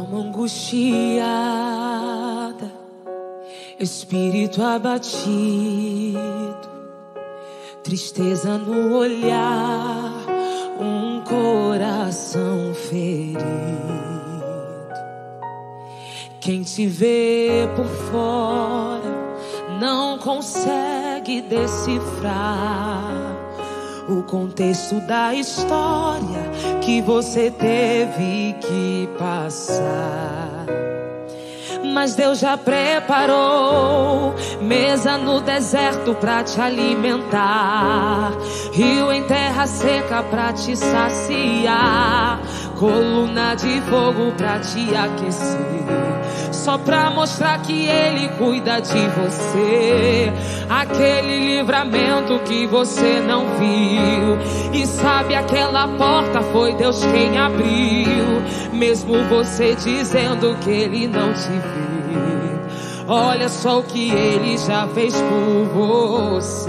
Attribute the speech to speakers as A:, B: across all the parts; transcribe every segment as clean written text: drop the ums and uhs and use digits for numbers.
A: Alma angustiada, espírito abatido, tristeza no olhar, um coração ferido. Quem te vê por fora não consegue decifrar o contexto da história que você teve que passar. Mas Deus já preparou mesa no deserto pra te alimentar, rio em terra seca pra te saciar, coluna de fogo pra te aquecer, só pra mostrar que Ele cuida de você. Aquele livramento que você não viu, e sabe, aquela porta foi Deus quem abriu, mesmo você dizendo que Ele não te viu. Olha só o que Ele já fez por você.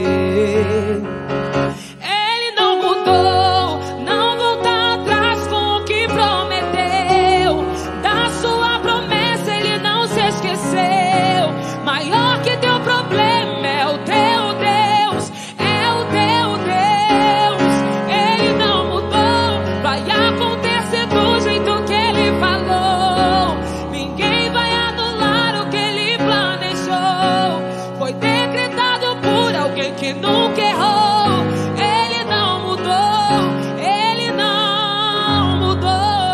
A: Ele não mudou, não volta atrás com o que prometeu. Da sua promessa Ele não se esqueceu. Maior que teu problema é o teu Deus, é o teu Deus. Ele não mudou, vai acontecer do jeito que Ele falou. Ninguém vai anular o que Ele planejou. Foi decretado por alguém que nunca errou. Ele não mudou, Ele não mudou.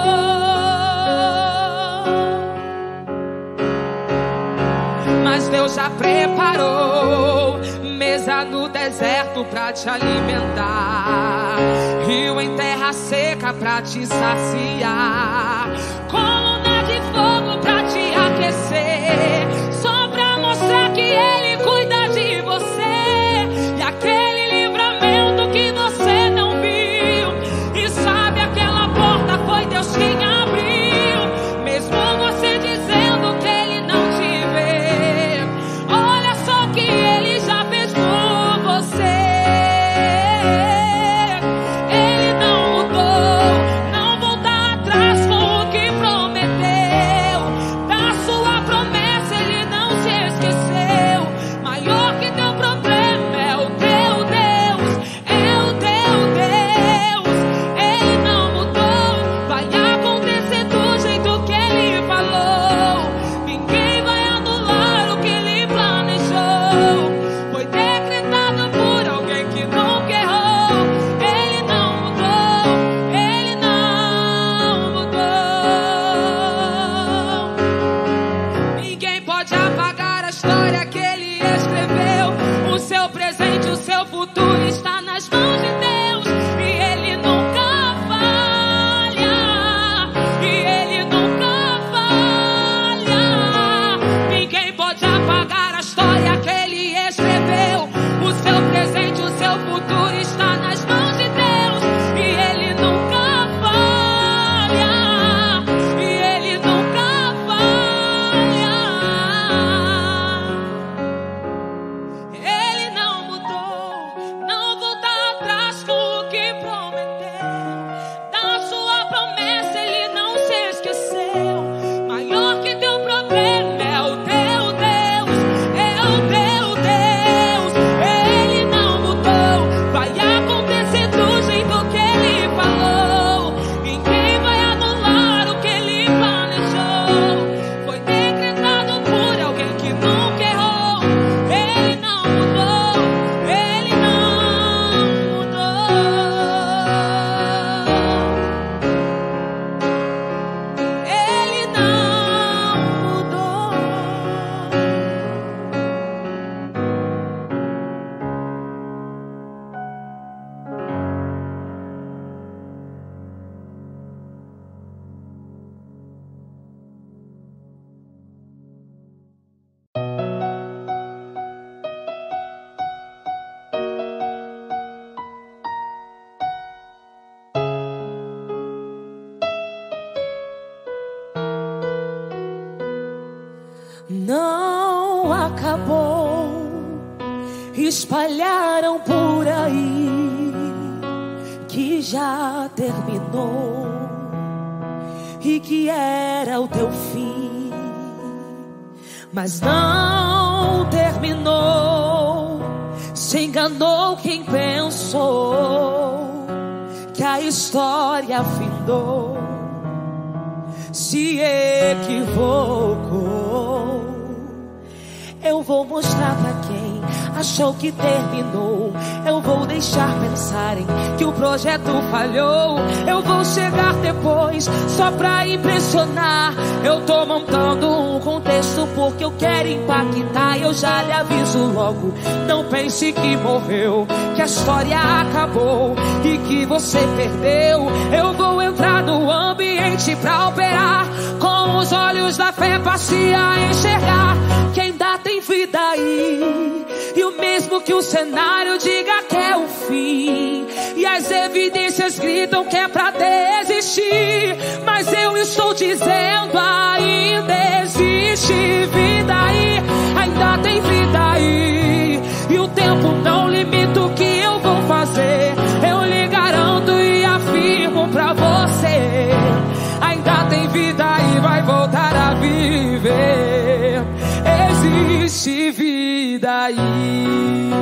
A: Mas Deus já preparou mesa no deserto pra te alimentar, rio em terra seca pra te saciar, coluna de fogo pra te aquecer, só pra mostrar que Ele cuida de você. E aquele livramento que você não viu, e sabe, aquela porta foi Deus quem abriu, mesmo você dizendo que Ele não te vê. Olha só o que Ele já fez por você. Ele não mudou, não volta atrás com o que prometeu. Da sua promessa Ele não se esqueceu. Maior que teu problema é o teu Deus, é o teu Deus. Ele não mudou, vai acontecer do jeito que Ele falou. Ninguém vai anular o que Ele planejou. Foi decretado por alguém que nunca errou. Ele não mudou, Ele não mudou. Ninguém pode apagar a história que Ele escreveu. O seu presente, o seu futuro está nas mãos de Deus. E Ele nunca falha, e Ele nunca falha. Ninguém pode apagar a história que Ele escreveu. O seu presente, o seu futuro está nas mãos de Deus. E Ele nunca falha, e Ele nunca falha. Ele não mudou, não volta atrás com o que prometeu. Da sua promessa Ele não se esqueceu. Maior que teu problema é o teu Deus, é o teu Deus. Ele não mudou, vai acontecer do jeito que Ele falou. Ninguém vai anular o que Ele planejou. Foi decretado por alguém que nunca errou. Ele não mudou, Ele não mudou. Ele não mudou. Não acabou, espalharam por aí que já terminou e que era o teu fim, mas não terminou. Se enganou quem pensou que a história findou, se equivocou. Eu vou mostrar pra quem achou que terminou. Eu vou deixar pensarem que o projeto falhou. Eu vou chegar depois só pra impressionar. Eu tô montando um contexto porque eu quero impactar. Eu já lhe aviso logo, não pense que morreu, que a história acabou e que você perdeu. Eu vou entrar no ambiente pra operar, com os olhos da fé passei a enxergar que ainda tem vida aí. E o mesmo que o cenário diga que é o fim, e as evidências gritam que é pra desistir, mas eu estou dizendo ainda existe vida aí. Ainda tem vida aí. E o tempo não limita o que eu vou fazer. Eu lhe garanto e afirmo pra você, ainda tem vida aí, vai voltar a viver. Existe vida aí.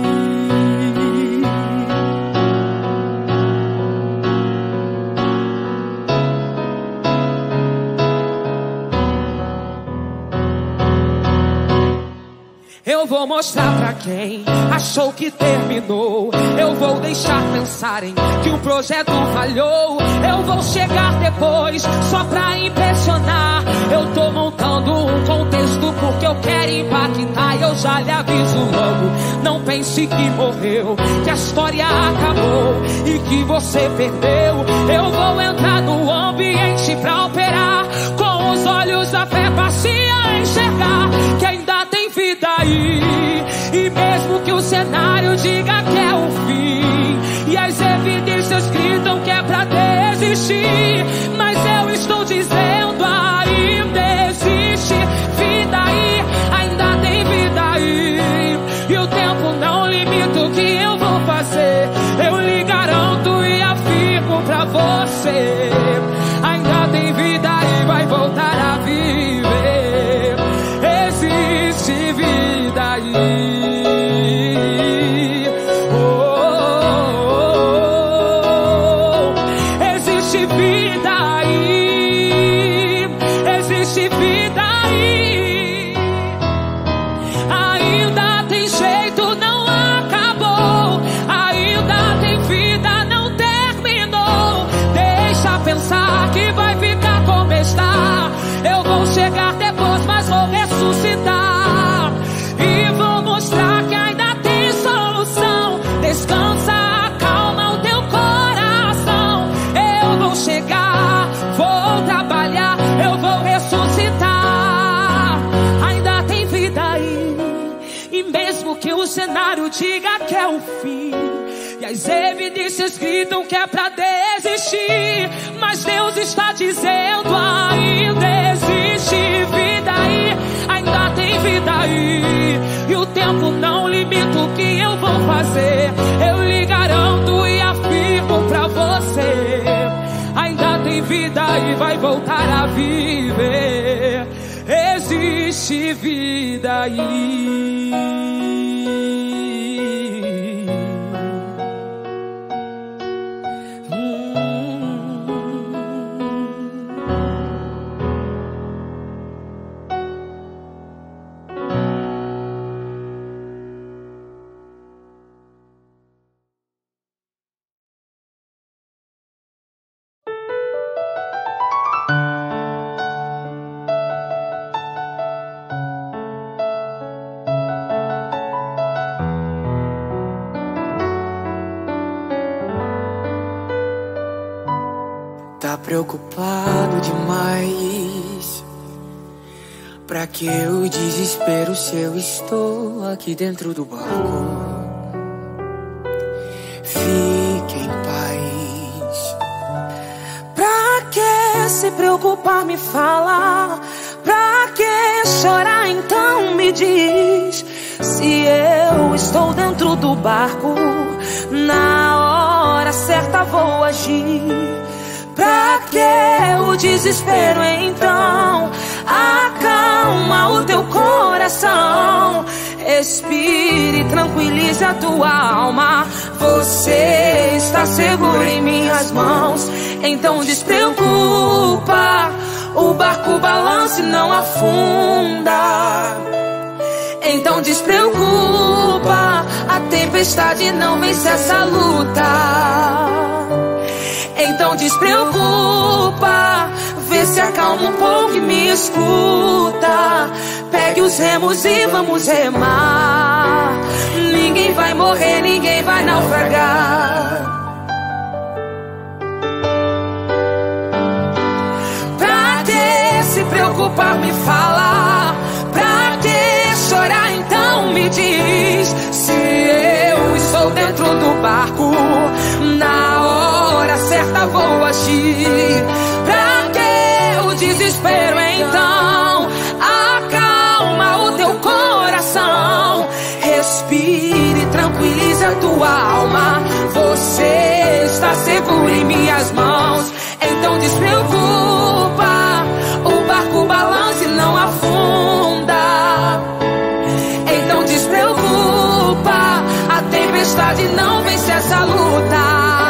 A: Eu vou mostrar pra quem achou que terminou. Eu vou deixar pensarem que o projeto falhou. Eu vou chegar depois só pra impressionar. Eu tô montando um contexto porque eu quero impactar. Eu já lhe aviso logo, não pense que morreu, que a história acabou e que você perdeu. Eu vou entrar no ambiente pra operar, com os olhos da fé passei a enxergar que ainda tem vida aí. E mesmo que o cenário diga que é o fim, e as evidências gritam que é pra desistir, mas eu estou dizendo ainda existe vida aí. Ainda tem vida aí. E o tempo não limita o que eu vou fazer. Eu lhe garanto e afirmo pra você, ainda tem vida aí, vai voltar a viver. Existe vida aí. Oh, oh, oh. Existe vida aí. Existe vida aí. Ainda tem jeito, não acabou. Ainda tem vida, não terminou. Deixa pensar que vai ficar como está. Eu vou chegar depois, mas vou ressuscitar. E vou mostrar que ainda tem solução. Descansa, acalma o teu coração. Eu vou chegar, vou trabalhar, eu vou ressuscitar. Ainda tem vida aí. E mesmo que o cenário diga que é o fim, e as evidências gritam que é pra desistir, mas Deus está dizendo ainda existe vida aí. Ainda tem vida aí. E o tempo não limita o que eu vou fazer. Eu lhe garanto e afirmo pra você, ainda tem vida aí, vai voltar a viver. Existe vida aí.
B: Tá preocupado demais? Pra que o desespero se eu estou aqui dentro do barco? Fique em paz.
A: Pra que se preocupar, me fala? Pra que chorar, então me diz? Se eu estou dentro do barco, na hora certa vou agir. Pra que o o desespero, então acalma o teu coração. Respire, tranquilize a tua alma. Você está seguro em minhas mãos. Então despreocupa, o barco balança e não afunda. Então despreocupa, a tempestade não vence essa luta. Então despreocupa, vê se acalma um pouco e me escuta. Pegue os remos e vamos remar. Ninguém vai morrer, ninguém vai naufragar. Pra que se preocupar, me fala. Pra que chorar, então me diz. Se eu estou dentro do barco, na hora certa vou agir. Pra que o desespero, então acalma o teu coração. Respire, tranquilize a tua alma. Você está seguro em minhas mãos. Então despreocupa, o barco balança e não afunda. Então despreocupa, a tempestade não vence essa luta.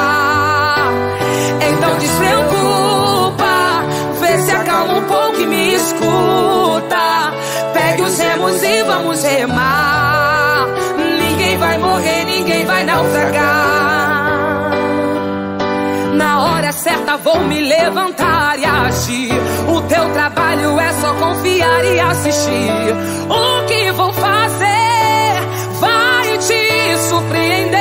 A: Então despreocupa, vê se acalma um pouco e me escuta. Pegue os remos e vamos remar. Ninguém vai morrer, ninguém vai naufragar. Na hora certa vou me levantar e agir. O teu trabalho é só confiar e assistir. O que vou fazer vai te surpreender.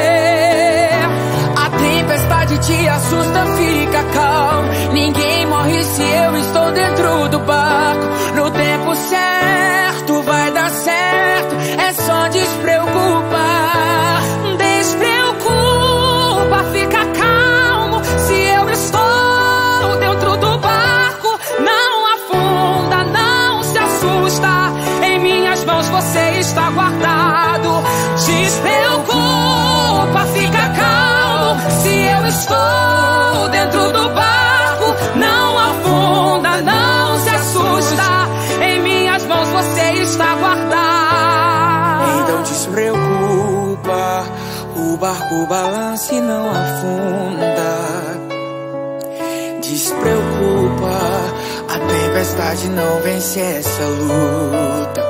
A: A tempestade te assusta, fica calmo. Ninguém morre se eu estou dentro do barco. No tempo certo vai dar certo, é só despreocupar. Despreocupa, fica calmo. Se eu estou dentro do barco, não afunda, não se assusta. Em minhas mãos você está guardado. Despreocupa, fica calmo. Se eu estou dentro do barco, não afunda, não se assusta. Em minhas mãos você está guardado.
B: Então despreocupa, o barco balança e não afunda. Despreocupa, a tempestade não vence essa luta.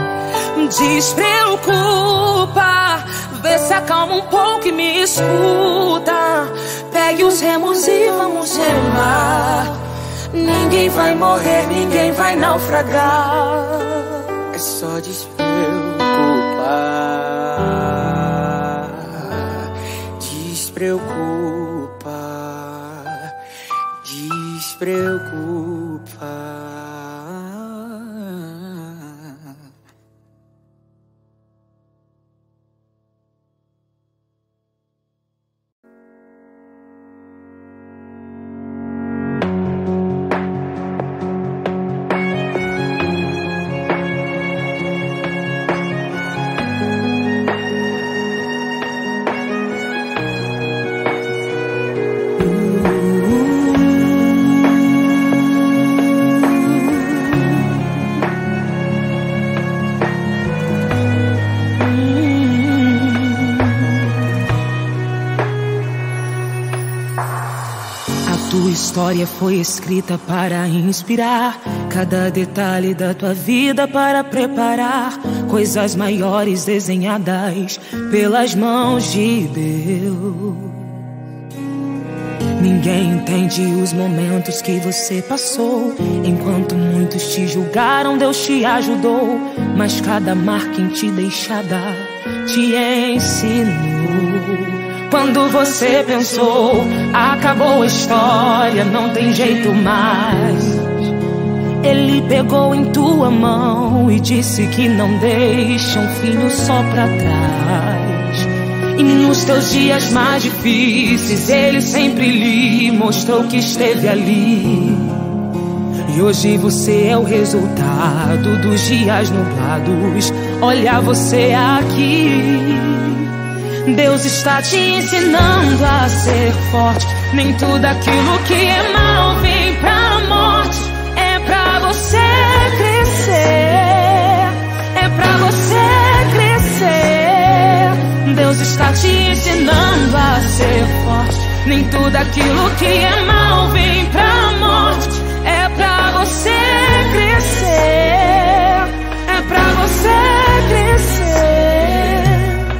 A: Despreocupa, vê se acalma um pouco e me escuta. Pegue os remos e vamos remar. Ninguém vai morrer, ninguém vai naufragar.
B: É só despreocupar. Despreocupa, despreocupa.
A: Tua história foi escrita para inspirar cada detalhe da tua vida, para preparar coisas maiores desenhadas pelas mãos de Deus. Ninguém entende os momentos que você passou. Enquanto muitos te julgaram, Deus te ajudou. Mas cada marca em ti deixada te ensinou. Quando você pensou, acabou a história, não tem jeito mais, Ele pegou em tua mão e disse que não deixa um filho só pra trás. E nos teus dias mais difíceis, Ele sempre lhe mostrou que esteve ali. E hoje você é o resultado dos dias nublados. Olha você aqui. Deus está te ensinando a ser forte. Nem tudo aquilo que é mal vem pra Nem tudo aquilo que é mal vem pra morte. É pra você crescer, é pra você crescer.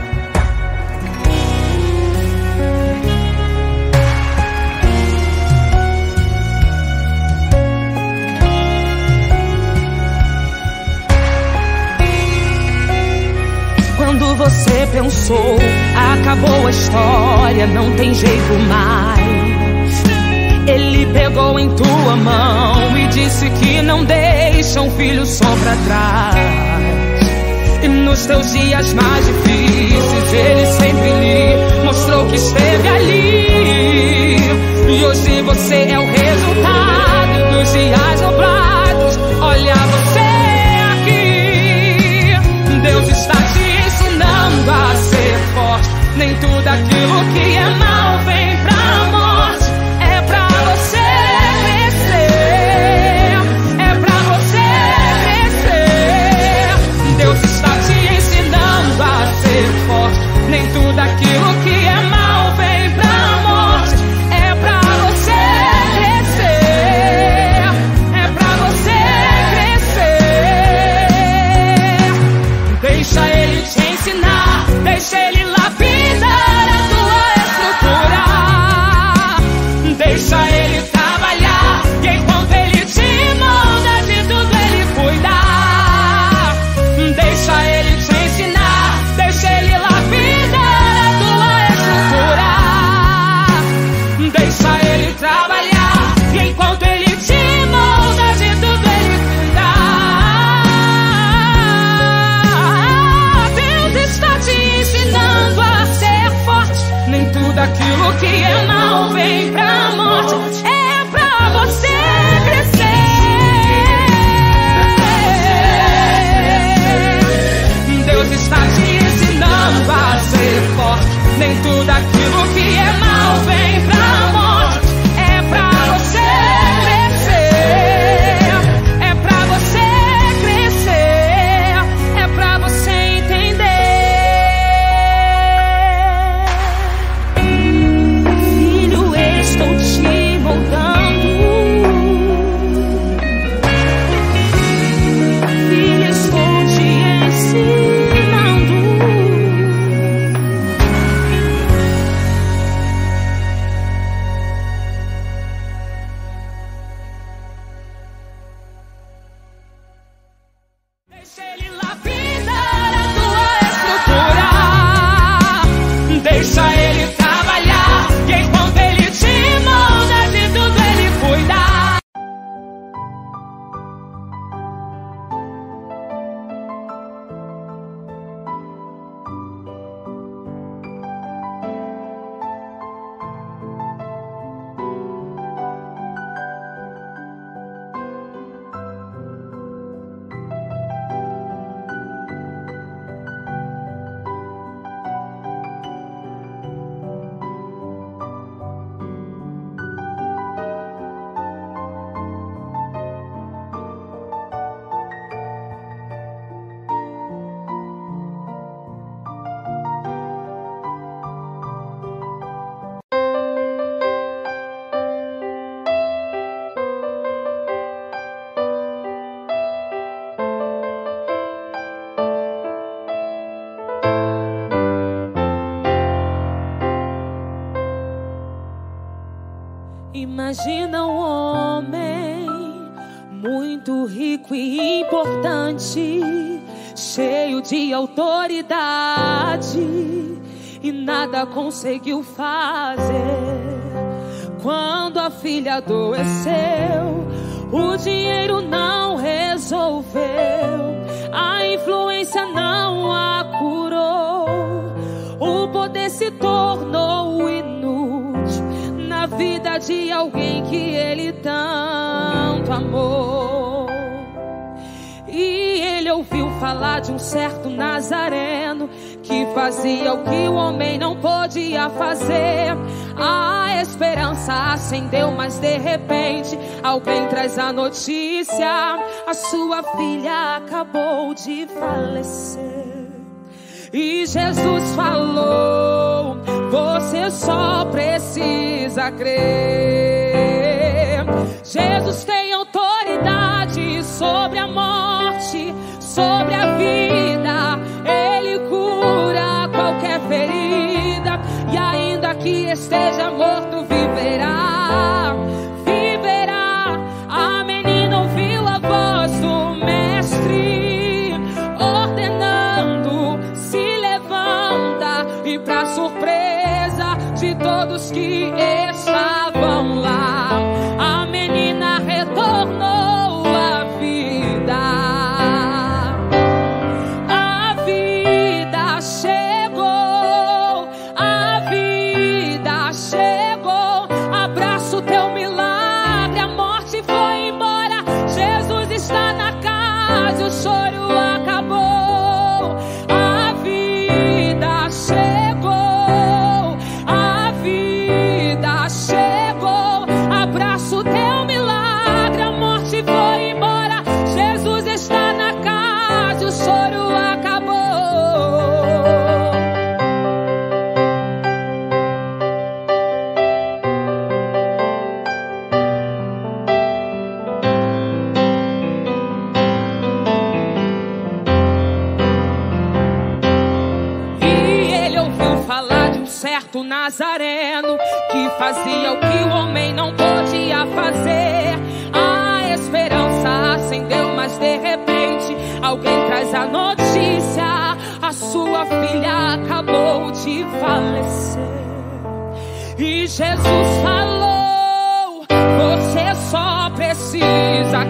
A: Quando você pensou, acabou a história, não tem jeito mais. Ele pegou em tua mão e disse que não deixa um filho só pra trás. E nos teus dias mais difíceis ele sempre lhe mostrou que esteve ali. E hoje você é o resultado dos dias nublados. Olha você aqui, Deus está te ensinando a ser forte. Nem tudo aquilo que é mal vem pra morte. É pra você crescer, é pra você crescer. Deus está te ensinando a ser forte. Nem tudo aquilo que é mal vem pra morte. É pra você crescer, é pra você crescer. Deixa ele te ensinar, deixa ele lapidar a tua estrutura. Deixa ele trabalhar, e enquanto ele te molda, de tudo ele cuidar. Deixa ele te ensinar, deixa ele lapidar a tua estrutura. Deixa ele trabalhar, e enquanto ele te molda, de tudo ele cuidar. Deus está te ensinando a ser forte. Nem tudo aquilo que é mal vem pra morte. É pra você crescer. Deus está te ensinando a ser forte. Nem tudo aquilo que é mal vem pra morte. É pra você crescer, é pra você crescer, é pra você entender. Filho, estou te moldando. Filho, estou te ensinando. Deixa ele lapidar a tua estrutura. Deixa ele trabalhar, e enquanto ele te molda, de tudo ele cuidar. Imagina um homem muito rico e importante, cheio de autoridade, e nada conseguiu fazer. Quando a filha adoeceu, o dinheiro não resolveu, a influência não a curou, o poder se tornou inútil na vida de alguém que ele tanto amou. E ele ouviu falar de um certo nazareno que fazia o que o homem não podia fazer. A esperança acendeu, mas de repente alguém traz a notícia: a sua filha acabou de falecer. E Jesus falou: você só precisa crer. Jesus tem autoridade sobre a morte, sobre a vida. Ele cura qualquer ferida, e ainda que esteja morto, viverá, viverá. A menina ouviu a voz do mestre, ordenando: se levanta. E pra surpresa de todos que estavam lá, a menina retornou à vida. A vida chegou, a vida chegou. Abraça o teu milagre, a morte foi embora. Jesus está na casa, o choro acabou. A vida chegou, a vida chegou. Abraça o teu milagre, a morte foi embora. Jesus está na casa, o choro acabou. E ele ouviu falar de um certo nazareno que fazia o que o homem não podia fazer. A esperança acendeu, mas de repente alguém traz a notícia: a sua filha acabou de falecer. E Jesus falou: você só precisa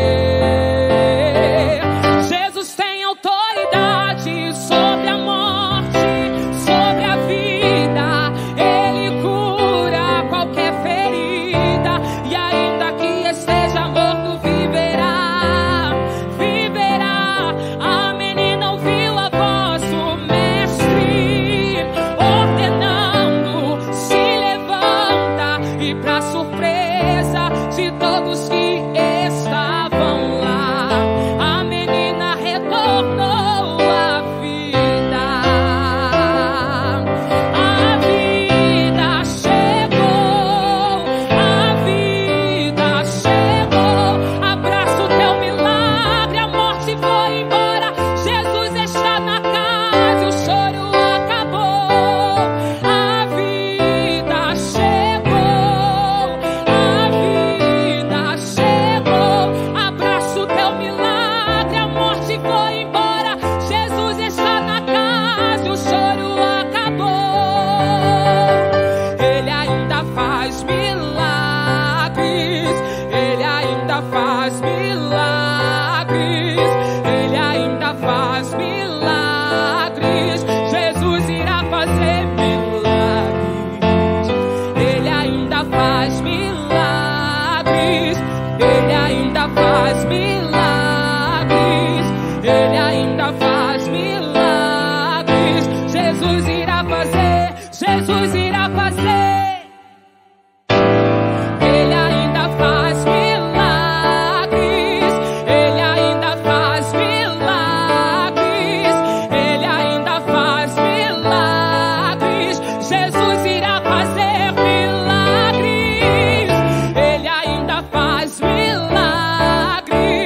A: crer. Jesus tem autoridade sobre a morte, sobre a vida. Ele cura qualquer ferida, e ainda que esteja morto, viverá, viverá. A menina ouviu a voz do mestre, ordenando: se levanta. E pra surpresa de todos que estavam lá, a menina retornou à vida. A vida chegou, a vida chegou. Abraça o teu milagre, a morte foi embora. Jesus está na casa, o choro acabou. A vida chegou, a vida chegou. Abraça o teu milagre, a morte foi embora. Jesus está na casa, o choro acabou. Ele ainda faz milagres, ele ainda faz milagres, ele ainda faz milagres. Jesus irá fazer milagres. Ele ainda faz milagres, ele ainda faz milagres, ele ainda faz milagres. Jesus irá fazer, Jesus irá fazer. Ele ainda faz milagres, ele ainda faz milagres, ele ainda faz milagres. Jesus irá fazer milagres, ele ainda faz milagres.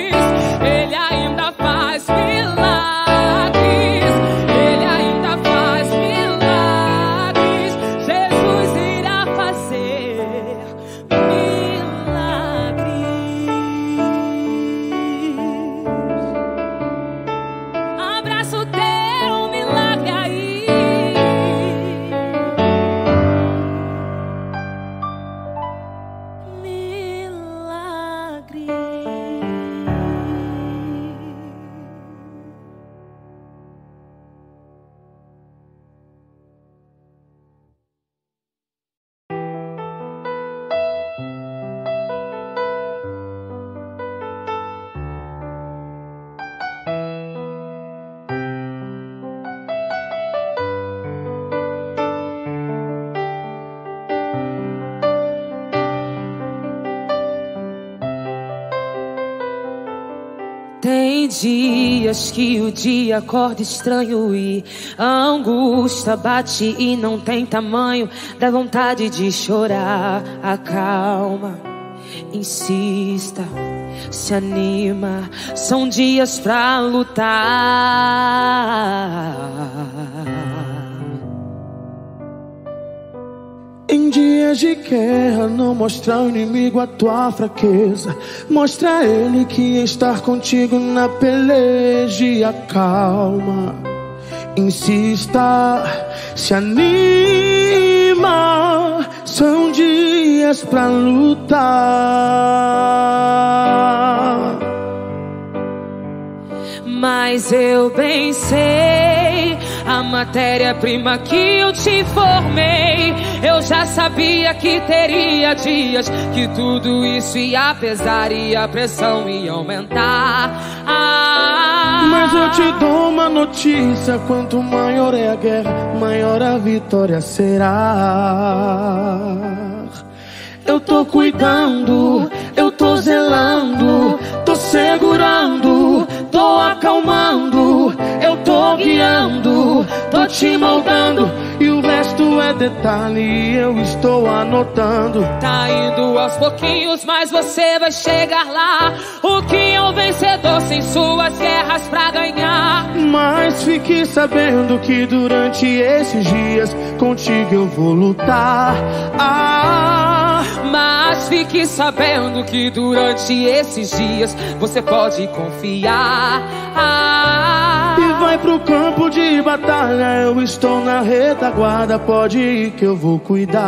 A: Tem dias que o dia acorda estranho e a angústia bate e não tem tamanho. Dá vontade de chorar, acalma, insista, se anima. São dias pra lutar.
C: Em dias de guerra, não mostra ao inimigo a tua fraqueza. Mostra a ele que estar contigo na peleja. Calma, insista, se anima. São dias pra lutar.
A: Mas eu bem sei a matéria-prima que eu te formei. Eu já sabia que teria dias que tudo isso ia pesar e a pressão ia aumentar.
C: Mas eu te dou uma notícia: quanto maior é a guerra, maior a vitória será. Eu tô cuidando, eu tô zelando, tô segurando, tô acalmando, eu tô guiando, tô te moldando, e o resto é detalhe, eu estou anotando.
A: Tá indo aos pouquinhos, mas você vai chegar lá. O que é um vencedor sem suas guerras pra ganhar?
C: Mas fique sabendo que durante esses dias contigo eu vou lutar.
A: Mas fique sabendo que durante esses dias você pode confiar.
C: E vai pro campo de batalha, eu estou na retaguarda, pode ir que eu vou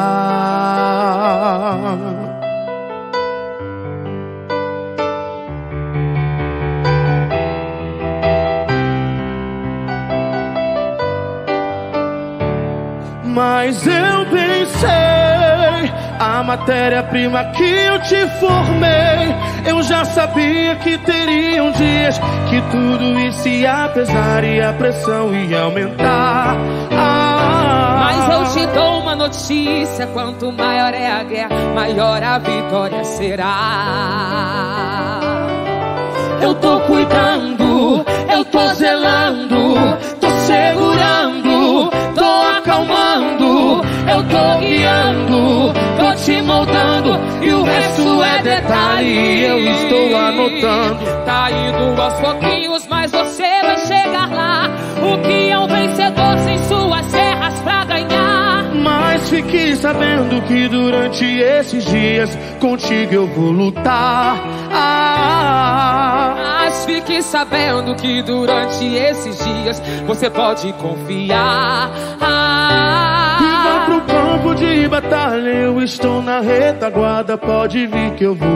C: cuidar. Mas eu pensei, a matéria-prima que eu te formei. Eu já sabia que teriam dias que tudo isso ia pesar e a pressão ia aumentar.
A: Mas eu te dou uma notícia: quanto maior é a guerra, maior a vitória será.
C: Eu tô cuidando, eu tô zelando, tô segurando, tô acalmando, eu tô guiando, tô te moldando, e o resto é detalhe, eu estou anotando.
A: Tá indo aos pouquinhos, mas você vai chegar lá. O que é um vencedor sem suas guerras pra ganhar?
C: Mas fique sabendo que durante esses dias contigo eu vou lutar.
A: Mas fique sabendo que durante esses dias você pode confiar.
C: E vai pro campo de batalha, eu estou na retaguarda, pode vir que eu vou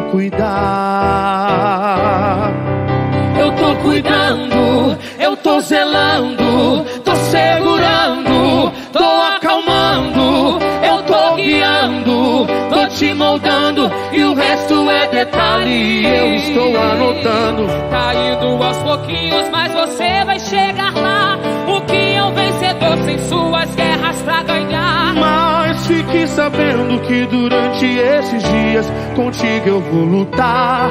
C: cuidar. Eu tô cuidando, eu tô zelando, tô segurando, tô acalmando, eu tô guiando, tô te moldando, e o resto é detalhe, eu estou anotando.
A: Tá indo aos pouquinhos, mas você vai chegar lá. O que é um vencedor sem suas guerras pra ganhar?
C: Mas fique sabendo que durante esses dias contigo eu vou lutar.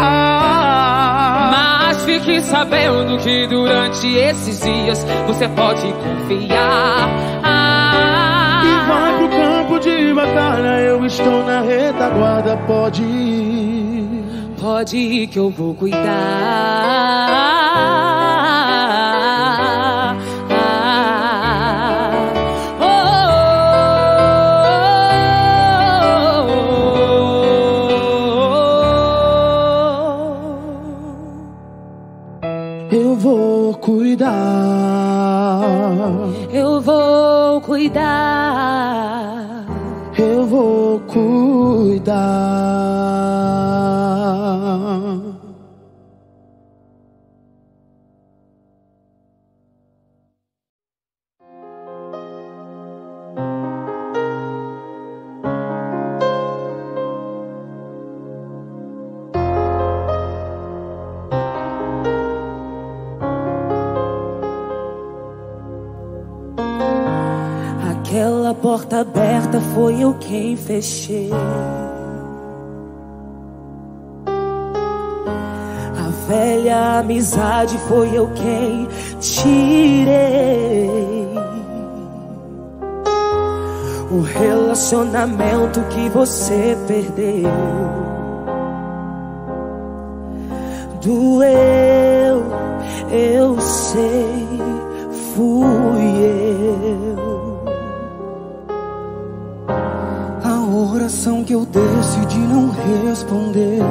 A: Mas fique sabendo que durante esses dias você pode confiar.
C: E vai pro campo de batalha, eu estou na retaguarda, pode ir.
A: Pode ir que eu vou cuidar.
C: Eu vou cuidar.
A: Eu vou cuidar.
C: Eu vou cuidar.
A: Aquela porta aberta foi eu quem fechei. A velha amizade foi eu quem tirei. O relacionamento que você perdeu doeu, eu sei, fui eu.
C: A oração que eu decidi não responder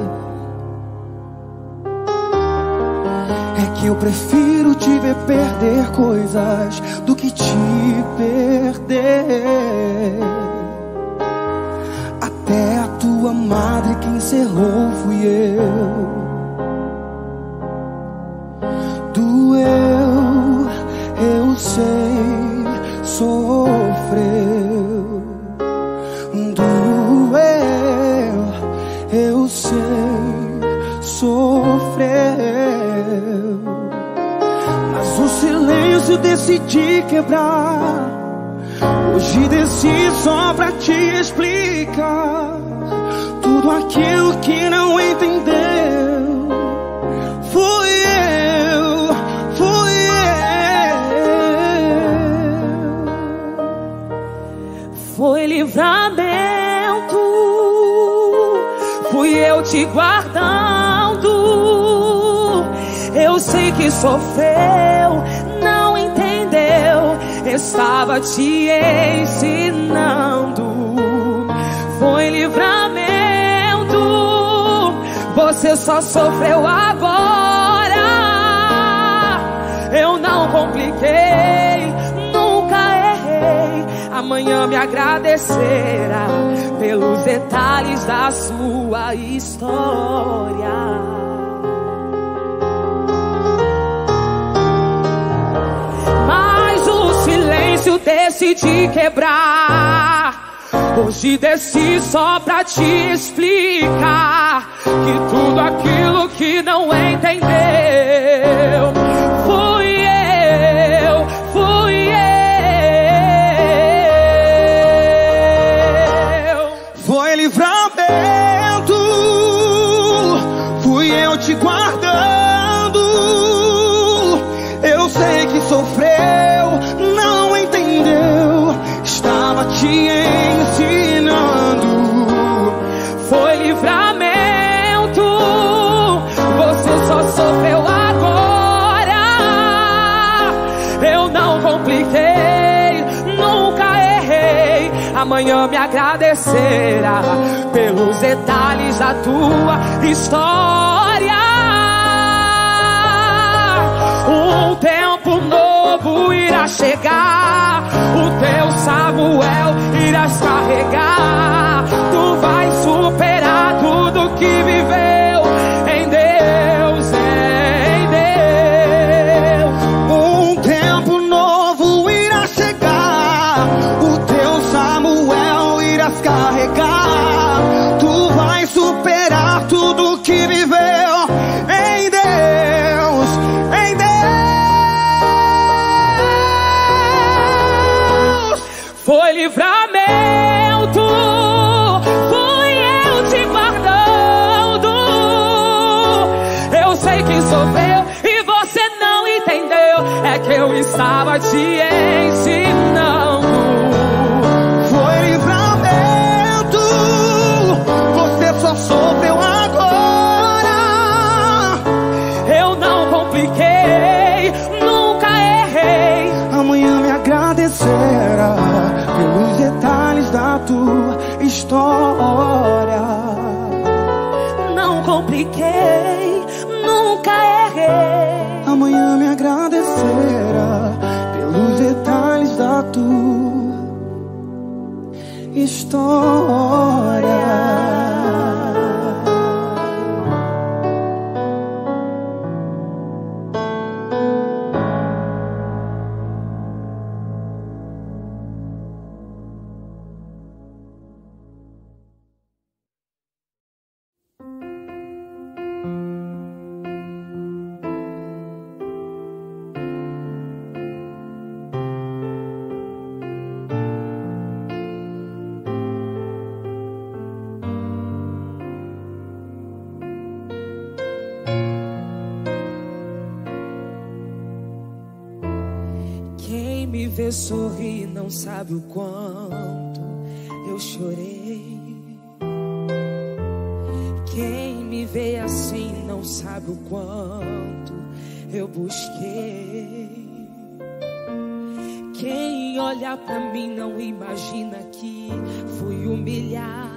C: é que eu prefiro te ver perder coisas do que te perder. Até a tua madre que encerrou fui eu. Doeu, eu sei, sofreu. Doeu, eu sei, sofreu. Mas o silêncio decidi quebrar. Hoje desci só pra te explicar tudo aquilo que não entendeu. Fui eu, fui eu.
A: Foi livramento, fui eu te guardando. Eu sei que sofreu, não entendeu, estava te ensinando. Foi livramento, você só sofreu agora. Eu não compliquei, nunca errei. Amanhã me agradecerá pelos detalhes da sua história. Decidi quebrar. Hoje desci só pra te explicar que tudo aquilo que não entendeu fui eu, fui eu.
C: Foi livramento, fui eu te guardando. Eu sei que sofreu, não entendeu, estava te ensinando.
A: Foi livramento, você só sofreu agora. Eu não compliquei, nunca errei. Amanhã me agradecerá pelos detalhes da tua história. Um tempo novo irá chegar, o teu Samuel irás carregar. Tu vais superar tudo que viveu em Deus, em Deus.
C: Um tempo novo irá chegar, o teu Samuel irás carregar. Tu vais superar tudo que viveu em Deus, em Deus.
A: Foi livramento, fui eu te guardando. Eu sei que sofreu e você não entendeu, é que eu estava te ensinando.
C: Foi livramento, você só sofreu agora.
A: Eu não compliquei, nunca errei.
C: Amanhã me agradecerá pelos detalhes da tua história.
A: Não compliquei, nunca errei.
C: Amanhã me agradecerá pelos detalhes da tua história.
A: vê sorrir não sabe o quanto eu chorei. Quem me vê assim não sabe o quanto eu busquei. Quem olha pra mim não imagina que fui humilhar.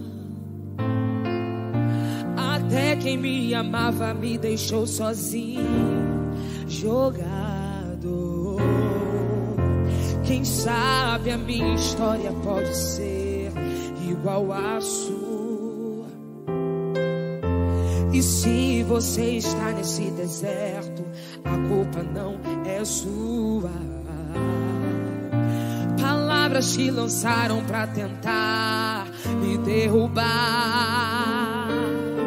A: Até quem me amava me deixou sozinho, jogado. Quem sabe a minha história pode ser igual à sua. E se você está nesse deserto, a culpa não é sua. Palavras te lançaram pra tentar me derrubar,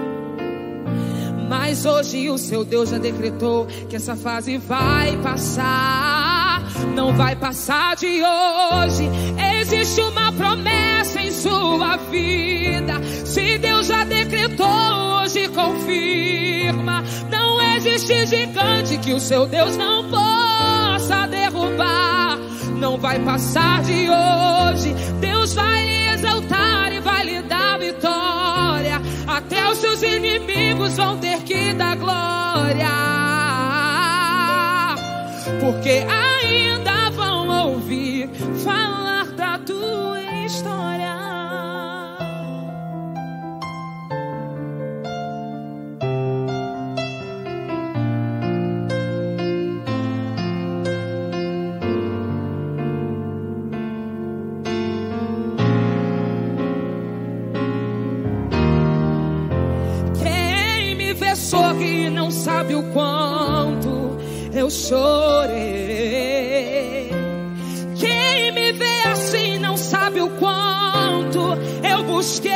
A: mas hoje o seu Deus já decretou que essa fase vai passar. Não vai passar de hoje. Existe uma promessa em sua vida. Se Deus já decretou, hoje confirma. Não existe gigante que o seu Deus não possa derrubar. Não vai passar de hoje. Deus vai lhe exaltar e vai lhe dar vitória. Até os seus inimigos vão ter que dar glória, porque ainda vão ouvir falar da tua história. Sorri, não sabe o quanto eu chorei. Quem me vê assim não sabe o quanto eu busquei.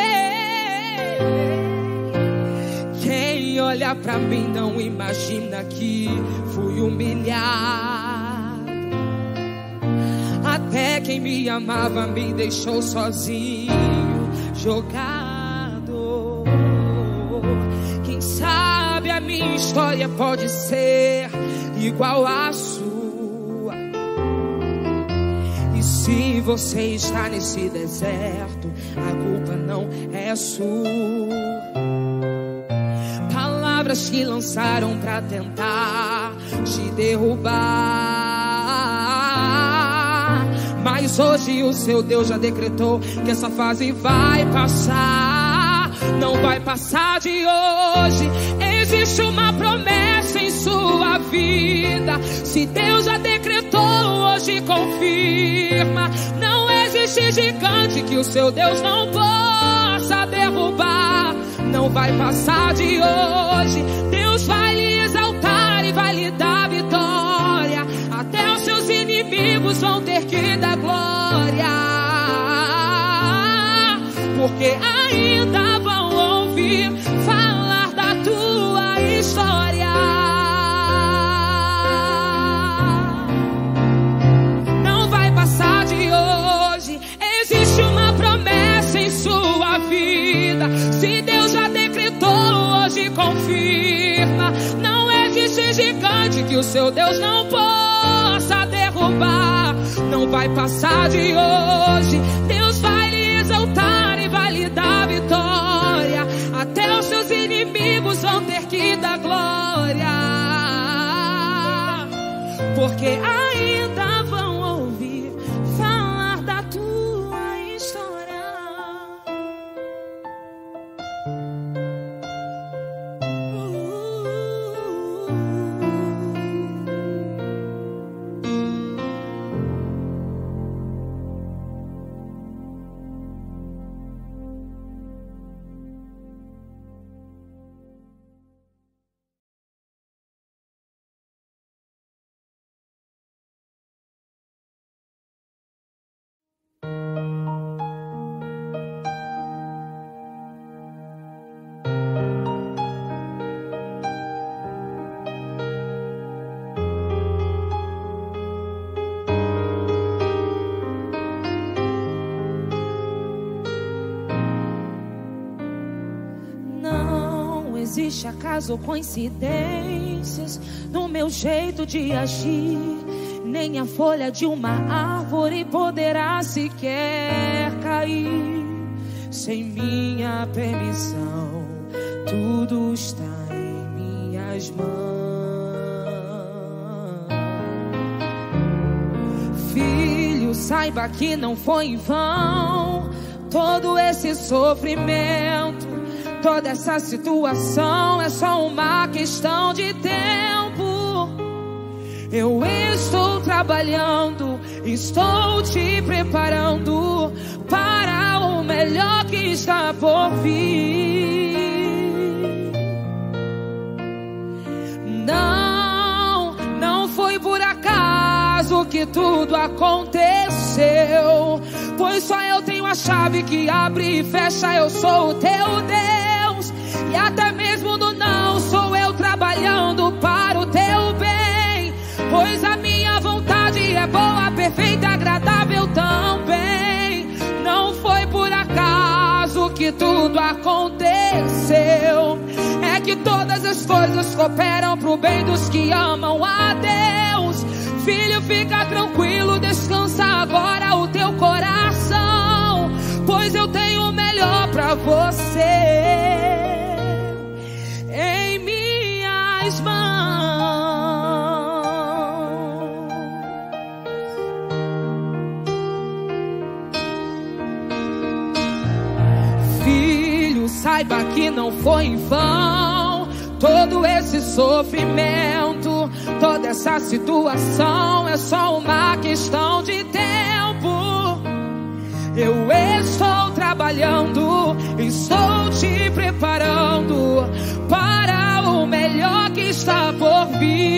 A: Quem olha pra mim não imagina que fui humilhado. Até quem me amava me deixou sozinho, jogado. Sabe, a minha história pode ser igual à sua. E se você está nesse deserto, a culpa não é sua. Palavras te lançaram pra tentar te derrubar, mas hoje o seu Deus já decretou que essa fase vai passar. Não vai passar de hoje. Existe uma promessa em sua vida. Se Deus já decretou, hoje confirma. Não existe gigante que o seu Deus não possa derrubar. Não vai passar de hoje. Deus vai lhe exaltar e vai lhe dar vitória. Até os seus inimigos vão ter que dar glória, porque ainda vão ouvir falar da tua história. Não vai passar de hoje. Existe uma promessa em sua vida. Se Deus já decretou, hoje confirma. Não existe gigante que o seu Deus não possa derrubar. Não vai passar de hoje. Deus vai lhe exaltar e vai lhe dar vitória. Até os seus inimigos vão ter que dar glória, porque ainda vão ouvir falar da tua história. Existe acaso ou coincidências no meu jeito de agir? nem a folha de uma árvore poderá sequer cair sem minha permissão. Tudo está em minhas mãos. Filho, saiba que não foi em vão todo esse sofrimento, toda essa situação. É só uma questão de tempo. Eu estou trabalhando, estou te preparando para o melhor que está por vir. Não foi por acaso que tudo aconteceu, pois só eu tenho a chave que abre e fecha. Eu sou o teu Deus, e até mesmo no não sou eu trabalhando para o teu bem, pois a minha vontade é boa, perfeita, agradável também. Não foi por acaso que tudo aconteceu, é que todas as coisas cooperam pro bem dos que amam a Deus. Filho, fica tranquilo, descansa agora o teu coração, pois eu tenho o melhor pra você em minhas mãos. Filho, saiba que não foi em vão todo esse sofrimento, toda essa situação. É só uma questão de tempo. Eu estou trabalhando, estou te preparando para o melhor que está por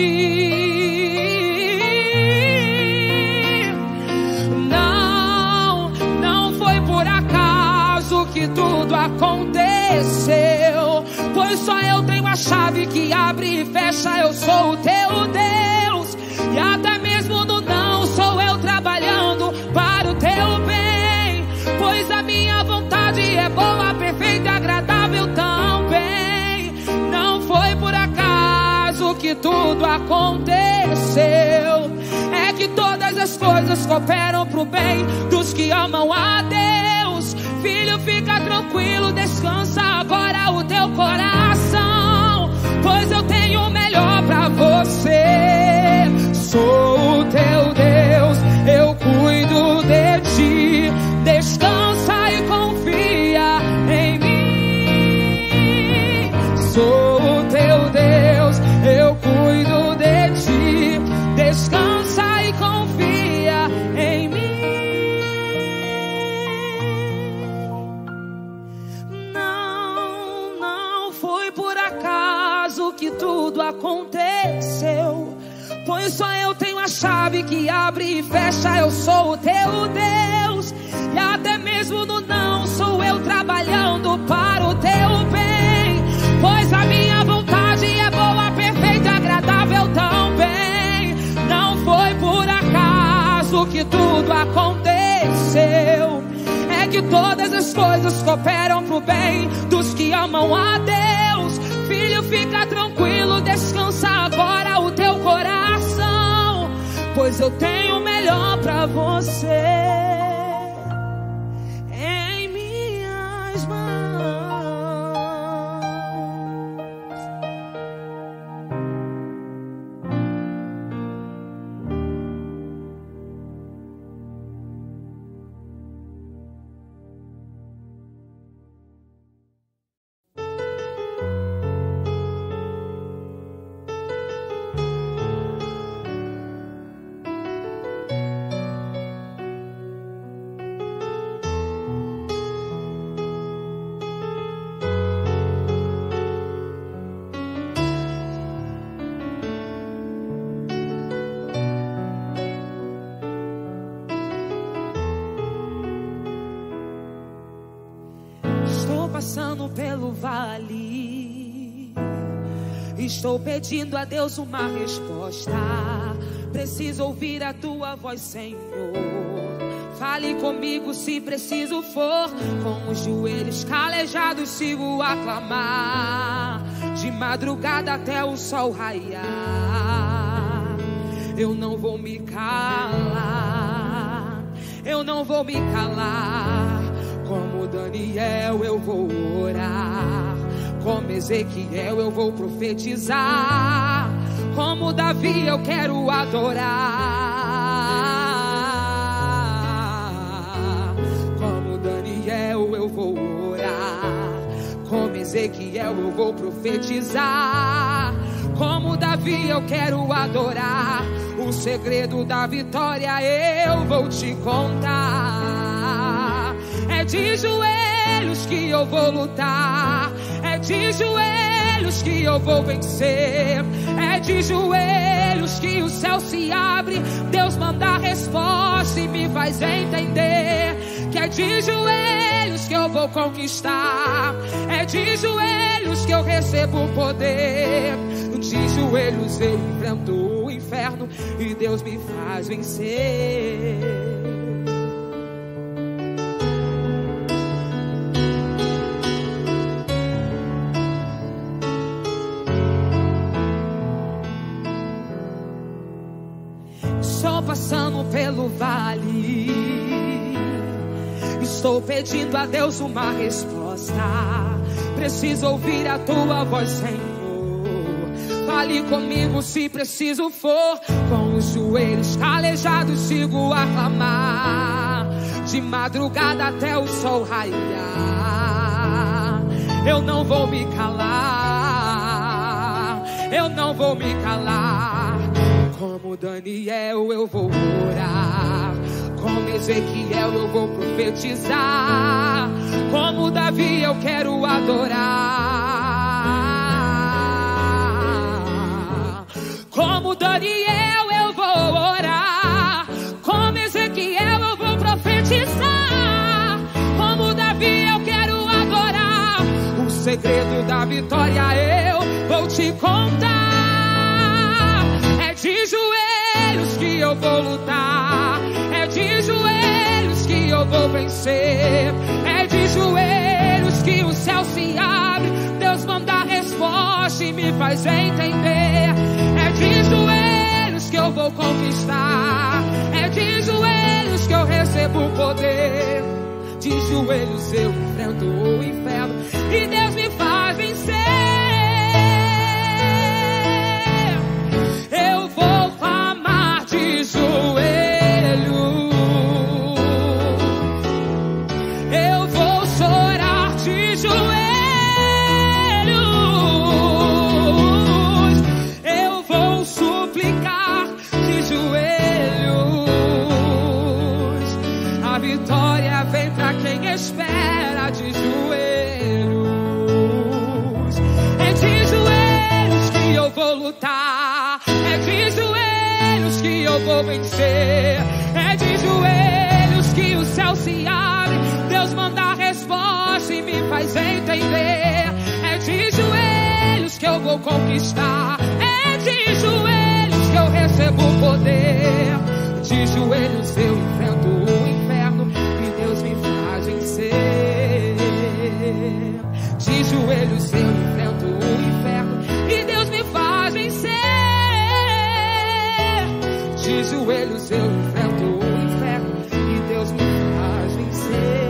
A: vir. Não foi por acaso que tudo aconteceu, pois só eu tenho a chave que abre e fecha. Eu sou o teu Deus, e até mesmo no não sou eu trabalhando para o teu bem, pois a minha vontade é boa, perfeita, agradável também. Não foi por acaso que tudo aconteceu, é que todas as coisas cooperam pro bem dos que amam a Deus. Filho, fica tranquilo, descansa agora o teu coração, pois eu tenho o melhor pra você. Sou o teu Deus, eu cuido de ti. Descansa e confia em mim. Sou o teu Deus, eu cuido de ti. Descansa e confia em mim. Não foi por acaso que tudo aconteceu, pois só eu tenho a chave que abre e fecha. Eu sou o teu Deus, e até mesmo no não sou eu trabalhando para o teu bem, pois a minha vontade é boa, perfeita, agradável também. Não foi por acaso que tudo aconteceu, é que todas as coisas cooperam pro bem dos que amam a Deus. Filho, fica tranquilo, descansa agora o teu coração, pois eu tenho o melhor pra você em minhas mãos. Passando pelo vale, estou pedindo a Deus uma resposta. Preciso ouvir a tua voz, Senhor. Fale comigo se preciso for. Com os joelhos calejados sigo a clamar, de madrugada até o sol raiar. eu não vou me calar, eu não vou me calar. Como Daniel eu vou orar, como Ezequiel eu vou profetizar, como Davi eu quero adorar. Como Daniel eu vou orar, como Ezequiel eu vou profetizar, como Davi eu quero adorar. O segredo da vitória eu vou te contar. É de joelhos que eu vou lutar, é de joelhos que eu vou vencer, é de joelhos que o céu se abre, Deus manda a resposta e me faz entender que é de joelhos que eu vou conquistar, é de joelhos que eu recebo o poder. De joelhos eu enfrento o inferno e Deus me faz vencer. Estou passando pelo vale, estou pedindo a Deus uma resposta. Preciso ouvir a tua voz, Senhor. Fale comigo se preciso for. Com os joelhos calejados sigo a clamar, de madrugada até o sol raiar. Eu não vou me calar, eu não vou me calar. Como Daniel eu vou orar, como Ezequiel eu vou profetizar, como Davi eu quero adorar. Como Daniel eu vou orar, como Ezequiel eu vou profetizar, como Davi eu quero adorar. O segredo da vitória eu vou te contar. É de joelhos que eu vou lutar, é de joelhos que eu vou vencer, é de joelhos que o céu se abre, Deus manda a resposta e me faz entender. É de joelhos que eu vou conquistar, é de joelhos que eu recebo o poder. De joelhos eu enfrento o inferno e Deus me faz vencer. Eu vou clamar de joelhos, eu vou chorar de joelhos, eu vou suplicar de joelhos. A vitória vem pra quem espera de joelhos. É de joelhos que eu vou lutar, é de joelhos que eu vou vencer, é de joelhos que o céu se abre, Deus manda a resposta e me faz entender. É de joelhos que eu vou conquistar, é de joelhos que eu recebo o poder. De joelhos eu enfrento o inferno e Deus me faz vencer. De joelhos eu enfrento o inferno e Deus me faz vencer. De joelhos eu enfrento o inferno e Deus me faz vencer.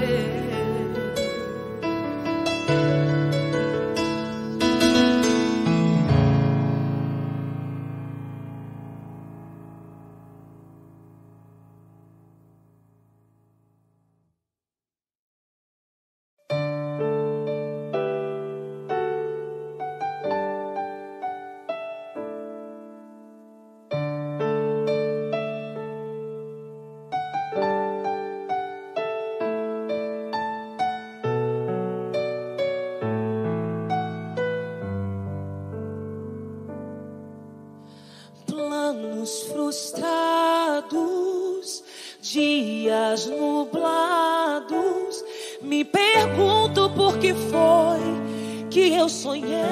A: Planos frustrados, dias nublados, me pergunto por que foi que eu sonhei.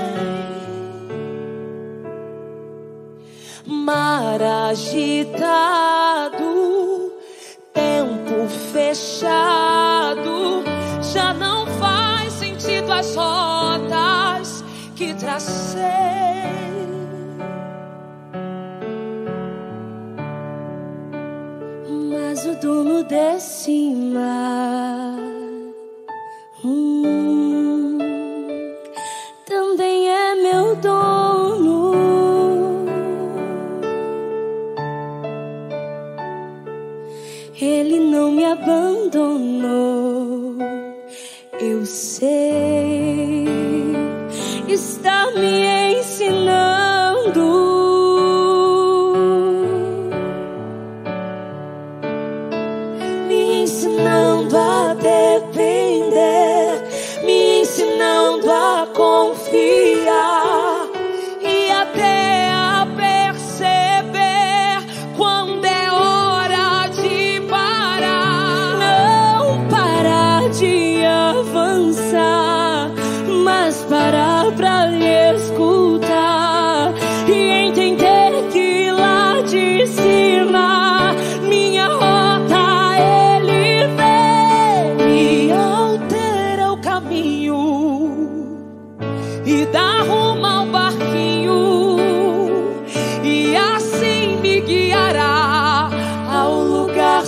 A: Mar agitado, tempo fechado, já não faz sentido as rotas que tracei.
D: dono desse mar também é meu dono. Ele não me abandonou. Eu sei, está me ensinando. Me ensinando a depender, me ensinando a confiar e até a perceber quando é hora de parar. Não parar de avançar, mas parar pra lhe escutar e entender que lá de cima minha rota ele vê e altera o caminho e dá rumo ao barquinho e assim me guiará ao lugar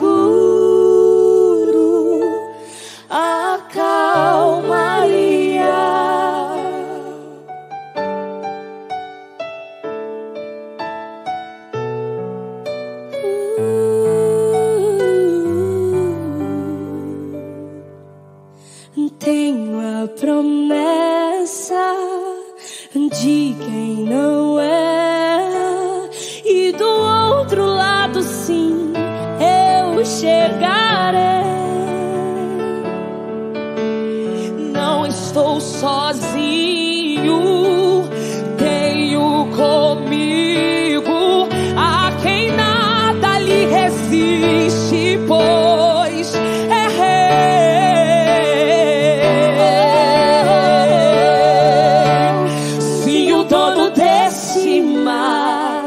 D: seguro, a calmaria. Tenho a promessa de quem não é, e do outro lado sim eu chegarei. Não estou sozinho, tenho comigo a quem nada lhe resiste, pois é rei. Sim, o dono desse mar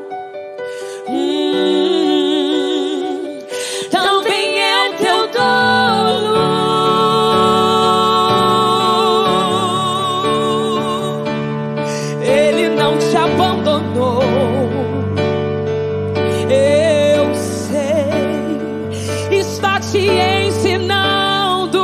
D: também é teu dono. Ele não te abandonou. Eu sei, está te ensinando.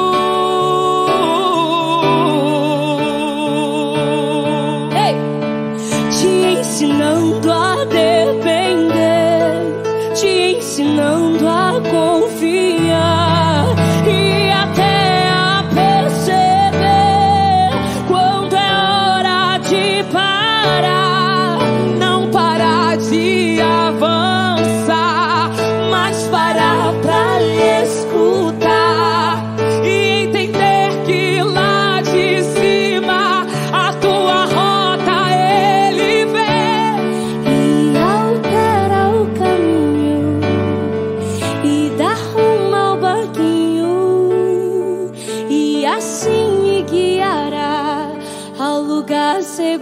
D: Ei! Te ensinando a depender, te ensinando a confiar e até a perceber quando é hora de parar. Não parar de avançar, mas parar pra lhe escutar e entender que lá de cima a tua rota ele vê e altera o caminho e dá rumo ao barquinho e assim me guiará ao lugar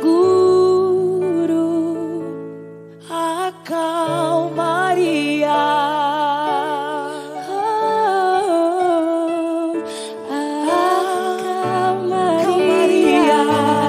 D: seguro, a calmaria. A calmaria.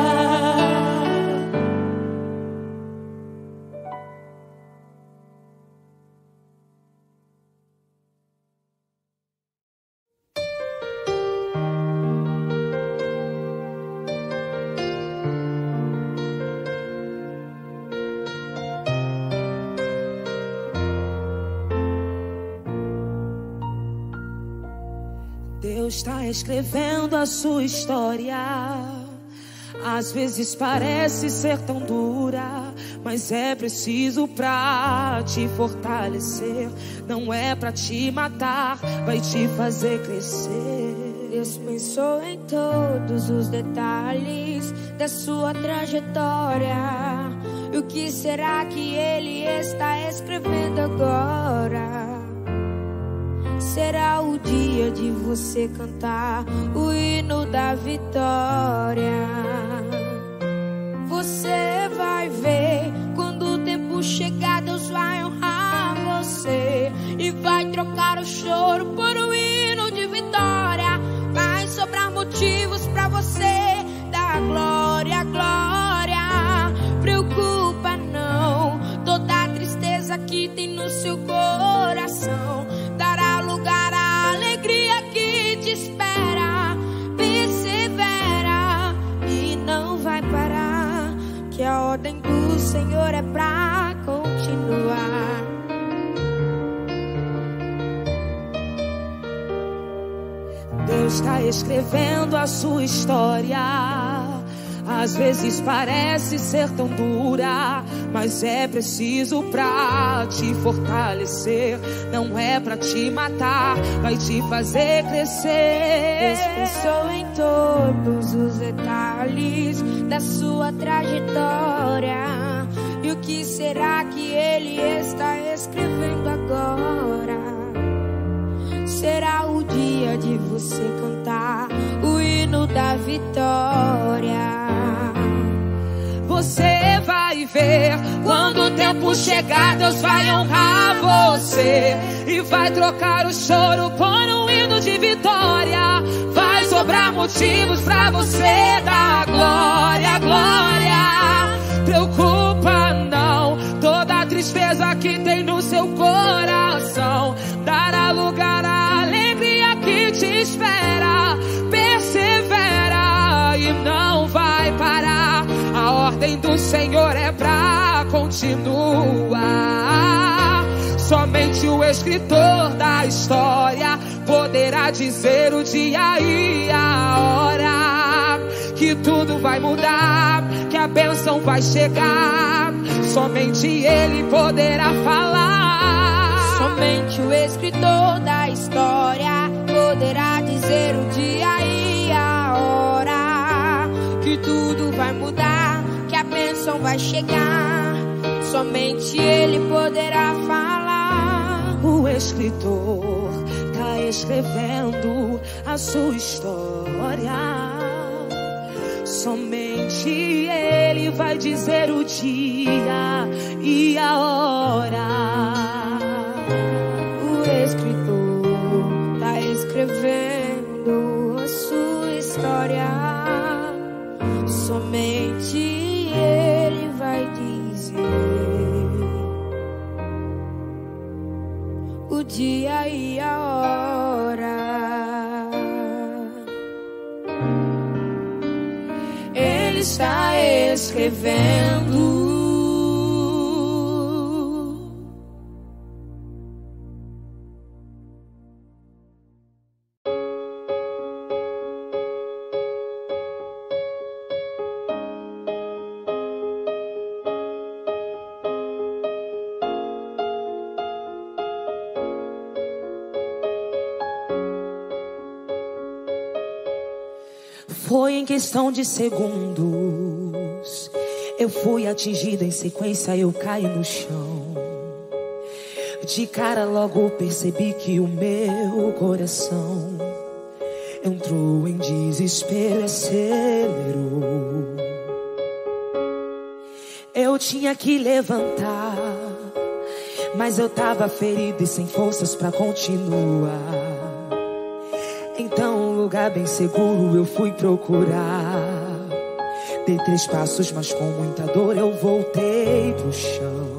A: Deus está escrevendo a sua história. Às vezes parece ser tão dura, mas é preciso pra te fortalecer. Não é pra te matar, vai te fazer crescer.
D: Deus pensou em todos os detalhes da sua trajetória. E o que será que Ele está escrevendo agora? Será o dia de você cantar o hino da vitória. Você vai ver quando o tempo chegar, Deus vai honrar você e vai trocar o choro por um hino de vitória. Vai sobrar motivos pra você dar glória, glória. Preocupa não, toda a tristeza que tem no seu coração vai parar, que a ordem do Senhor é pra continuar.
A: Deus está escrevendo a sua história. Às vezes parece ser tão dura, mas é preciso pra te fortalecer. Não é pra te matar, vai te fazer crescer.
D: Deus pensou em todos os detalhes da sua trajetória. E o que será que Ele está escrevendo agora? Será o dia de você cantar o hino da vitória.
A: Você vai ver, quando o tempo chegar, Deus vai honrar você e vai trocar o choro por um hino de vitória. Vai sobrar motivos pra você dar glória, glória. Preocupa não, toda a tristeza que tem no seu coração dará lugar à alegria que te espera. Persevera e não vai parar. A ordem do Senhor é pra continuar. Somente o escritor da história poderá dizer o dia e a hora que tudo vai mudar, que a bênção vai chegar. Somente Ele poderá falar.
D: Somente o escritor da história poderá dizer o dia e a hora que tudo vai mudar, que a bênção vai chegar. Somente Ele poderá falar.
A: O escritor está escrevendo a sua história. Somente Ele vai dizer o dia e a hora.
D: O escritor está escrevendo a sua história. Somente Ele vai dizer o dia e a hora. Ele está escrevendo.
A: Foi em questão de segundos, eu fui atingida, em sequência eu caí no chão. De cara logo percebi que o meu coração entrou em desespero e acelerou. Eu tinha que levantar, mas eu tava ferido e sem forças pra continuar. Então um lugar bem seguro eu fui procurar. Dei 3 passos, mas com muita dor eu voltei pro chão.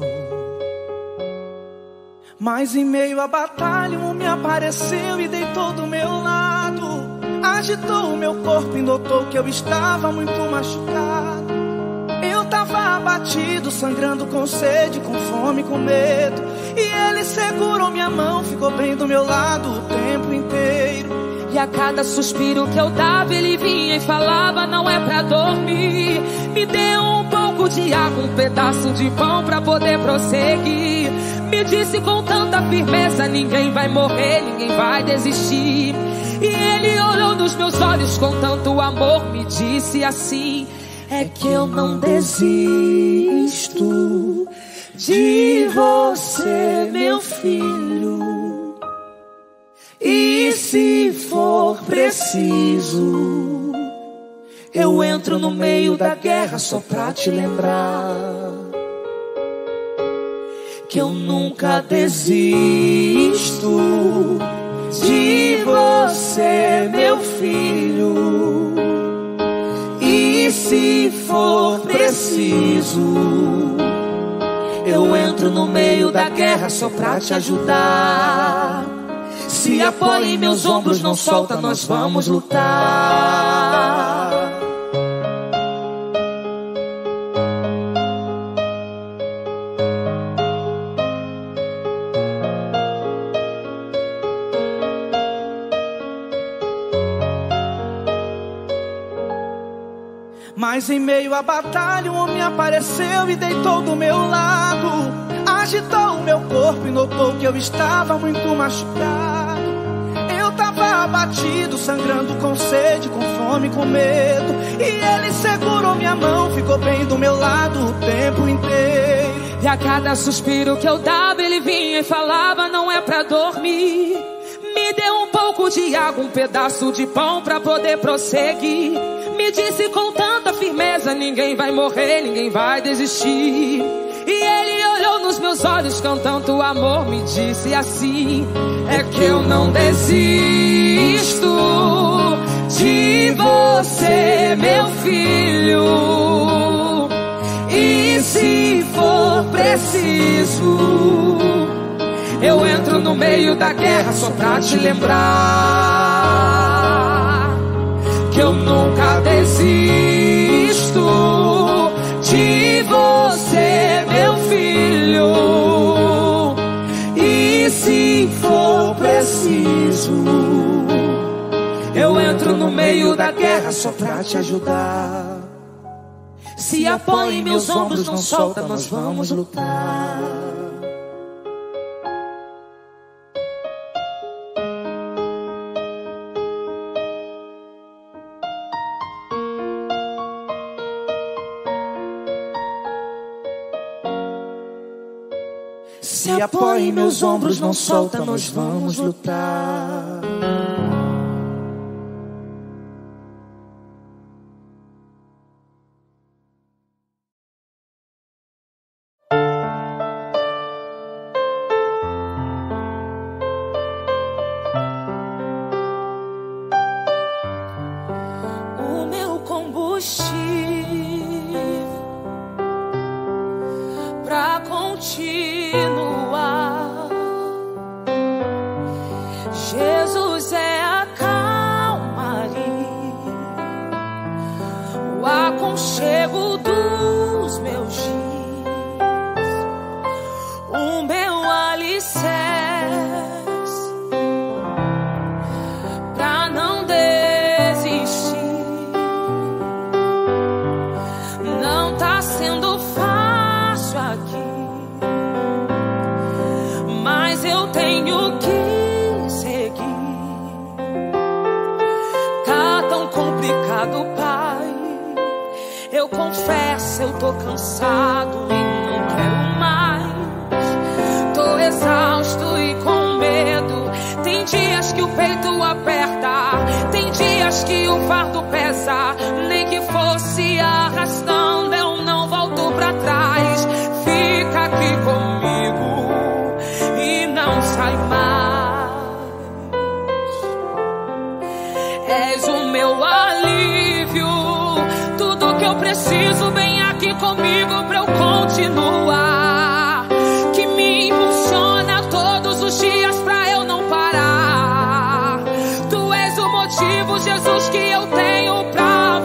C: Mas em meio à batalha um homem apareceu e deitou do meu lado. Agitou o meu corpo e notou que eu estava muito machucado. Eu tava abatido, sangrando com sede, com fome, com medo. E ele segurou minha mão, ficou bem do meu lado o tempo inteiro.
A: E a cada suspiro que eu dava, ele vinha e falava: não é pra dormir. Me deu um pouco de água, um pedaço de pão pra poder prosseguir. Me disse com tanta firmeza: ninguém vai morrer, ninguém vai desistir. E ele olhou nos meus olhos com tanto amor, me disse assim: é que eu não desisto de você, meu filho. E se for preciso, eu entro no meio da guerra só pra te lembrar que eu nunca desisto de você, meu filho. E se for preciso, eu entro no meio da guerra só pra te ajudar. Se apoia em meus ombros, não solta, nós vamos lutar.
C: Mas em meio à batalha um homem apareceu e deitou do meu lado. Agitou o meu corpo e notou que eu estava muito machucado. Eu tava abatido, sangrando com sede, com fome, com medo. E ele segurou minha mão, ficou bem do meu lado o tempo inteiro.
A: E a cada suspiro que eu dava, ele vinha e falava: não é pra dormir. Me deu um pouco de água, um pedaço de pão pra poder prosseguir. Me disse com tanta firmeza: ninguém vai morrer, ninguém vai desistir. E ele olhou nos meus olhos com tanto amor, me disse assim: é que eu não desisto de você, meu filho. E se for preciso, eu entro no meio da guerra só pra te lembrar que eu nunca desisto de você, meu filho. E se for preciso, eu entro no meio da guerra só pra te ajudar. Se apoia em meus ombros, não solta, nós vamos lutar. Se apoia em meus ombros, não solta, nós vamos lutar. O meu combustível pra continuar. Jesus é a calmaria, o aconchego dos meus dias, o meu alicerce pra não desistir. Não tá sendo fácil aqui, mas eu tenho que seguir. Tá tão complicado, Pai. Eu confesso, eu tô cansado e não quero mais. Tô exausto e com medo. Tem dias que o peito aperta, tem dias que o fardo pesa. Nem que fosse arrastando, eu não volto pra trás. Fica aqui comigo e não sai mais. És o meu alívio, tudo que eu preciso vem aqui comigo pra eu continuar. Que me impulsiona todos os dias pra eu não parar. Tu és o motivo, Jesus, que eu tenho pra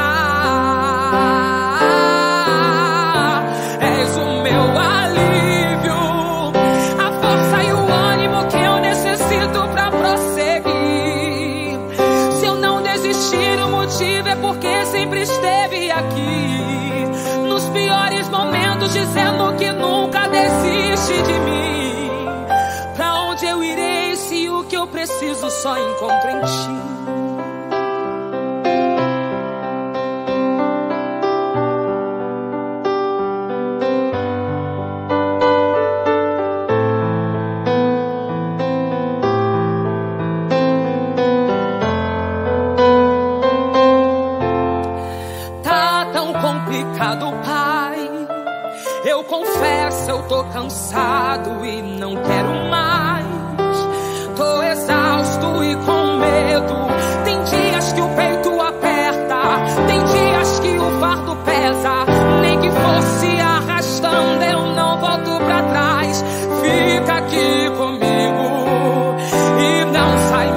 A: avançar. És o meu alívio, a força e o ânimo que eu necessito pra prosseguir. Se eu não desistir, o motivo é porque sempre esteve aqui, nos piores momentos, dizendo que nunca desiste de mim. Pra onde eu irei se o que eu preciso só encontro em ti? Tá tão complicado, Pai. Eu confesso, eu tô cansado e não quero mais. Tô exausto e com medo. Tem dias que o peito aperta, tem dias que o fardo pesa. Nem que fosse arrastando, eu não volto pra trás. Fica aqui comigo e não sai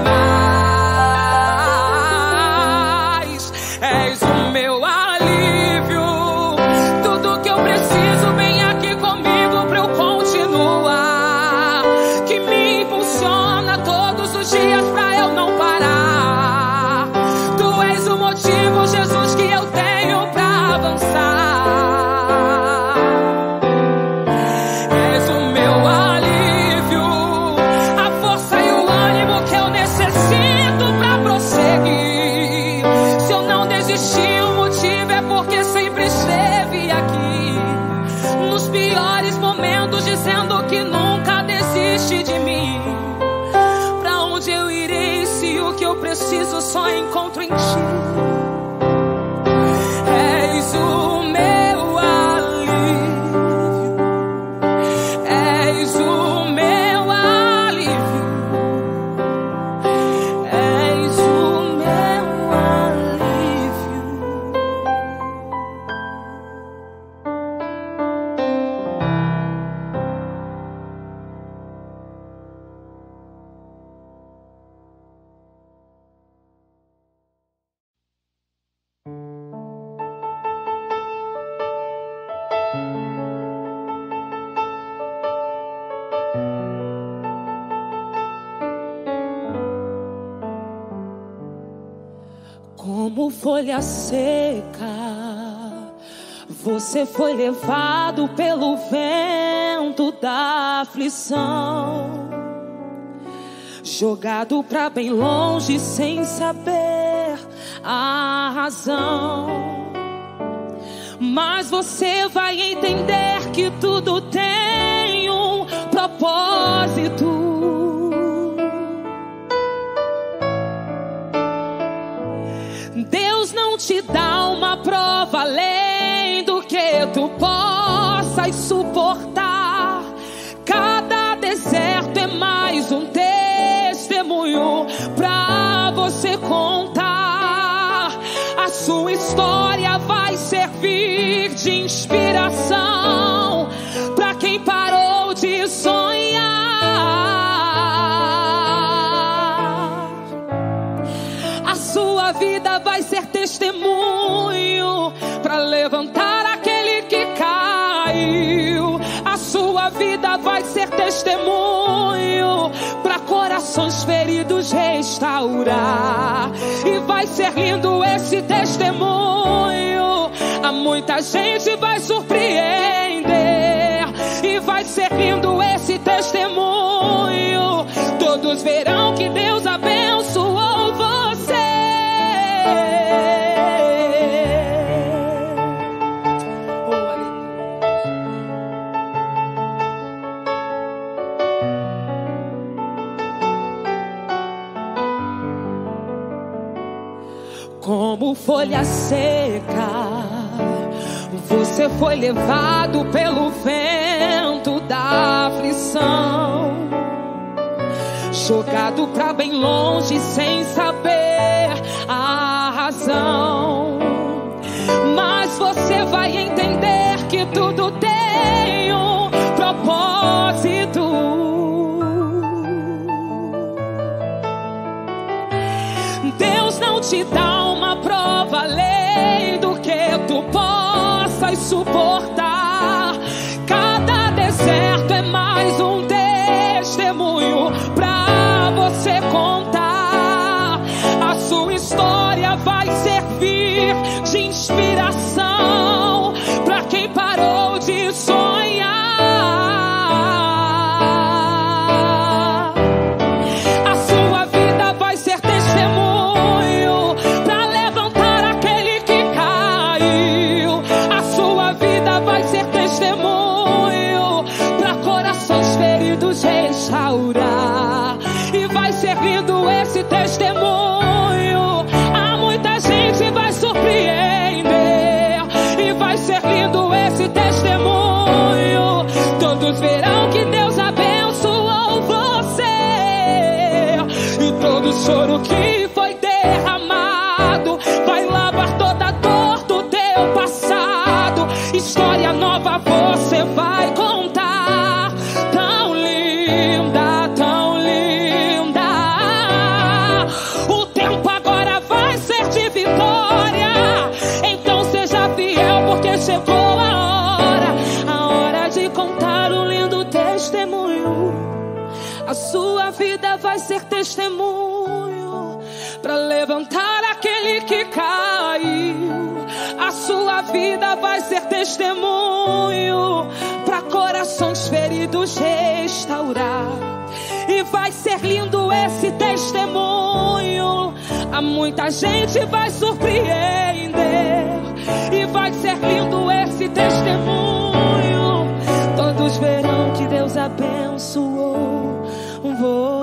A: mais. És o meu alívio, tudo que eu preciso vem aqui comigo pra eu continuar. Que me impulsiona todos os dias pra eu não parar. Tu és o motivo, Jesus, que eu tenho pra dizendo que nunca desiste de mim. Pra onde eu irei se o que eu preciso só encontro em ti? És o meu alívio, és o meu alívio, és o meu alívio. Como folha seca, você foi levado pelo vento da aflição, jogado pra bem longe sem saber a razão. Mas você vai entender que tudo tem um propósito. Deus não te dá uma prova além do que tu possas suportar. Cada deserto é mais um testemunho pra você contar. A sua história vai servir de inspiração pra quem parou de sonhar. A sua vida vai ser testemunho para levantar aquele que caiu. A sua vida vai ser testemunho para corações feridos restaurar. E vai ser lindo esse testemunho. A muita gente vai surpreender. E vai ser lindo esse testemunho. Todos verão que Deus abençoou você. Como folha seca, você foi levado pelo vento da aflição, jogado pra bem longe sem saber a razão. Mas você vai entender que tudo tem um propósito. Deus não te dá uma prova além do que tu possas suportar. Cada deserto é mais um testemunho pra você contar. A sua história vai servir de inspiração pra quem parou de sonhar. A sua vida vai ser testemunho pra levantar aquele que caiu. A sua vida vai ser testemunho pra corações feridos restaurar. E vai ser lindo esse testemunho. Há muita gente vai surpreender. E vai ser lindo esse testemunho. Todos verão que Deus abençoou você. E todo choro que foi derramado vai lavar toda a dor do teu passado. História nova você vai contar. Tão linda, tão linda. O tempo agora vai ser de vitória. Então seja fiel, porque chegou a hora de contar um lindo testemunho. A sua vida vai ser testemunho para levantar aquele que caiu. A sua vida vai ser testemunho para corações feridos restaurar. E vai ser lindo esse testemunho. A muita gente vai surpreender. E vai ser lindo esse testemunho. Todos verão que abençoou